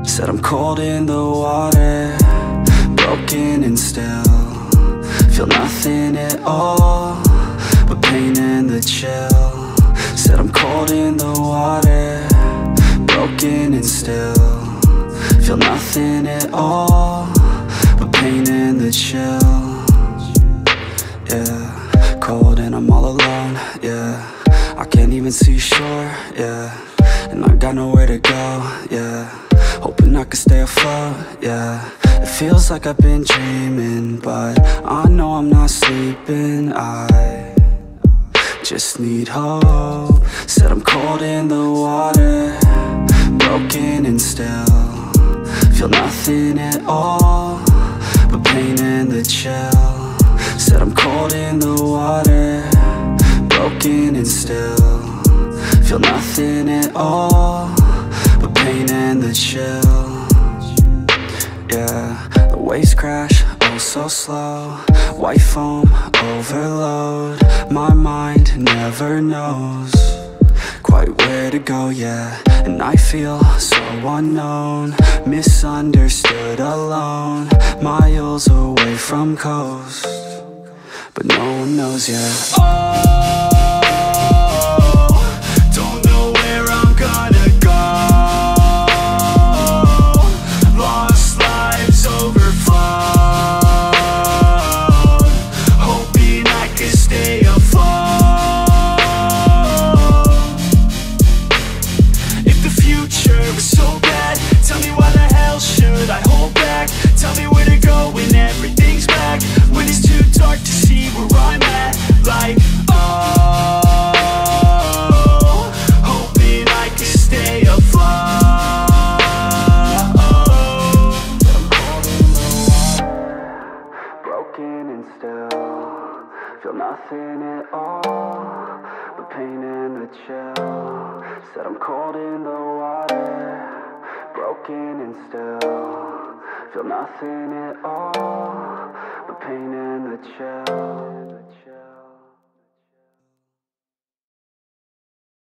Said I'm cold in the water, broken and still feel nothing at all but pain and the chill. Said I'm cold in the water, broken and still feel nothing at all but pain and the chill. Yeah, cold and I'm all alone. Yeah, I can't even see shore. Yeah, and I got nowhere to go. Yeah, hoping I can stay afloat. Yeah, it feels like I've been dreaming, but I know I'm not sleeping. I just need hope. Said I'm cold in the water, broken and still feel nothing at all but pain and the chill. Said I'm cold in the water, broken and still feel nothing at all but pain and the chill. Yeah, the waves crash, oh so slow. White foam, overload. My mind never knows quite where to go, yeah. And I feel so unknown, misunderstood, alone, miles away from coast, but no one knows yet. Don't know where I'm gonna go. Lost lives overflowed, hoping I can stay afloat. If the future is so bad, tell me why the hell should I hold back? Tell me where to go when everything's back, when it's too dark to see where I'm at. Like, hoping I can stay afloat. Broken and still feel nothing at all but pain and the chill. Said I'm cold in the water, broken and still feel nothing at all but pain and the chill.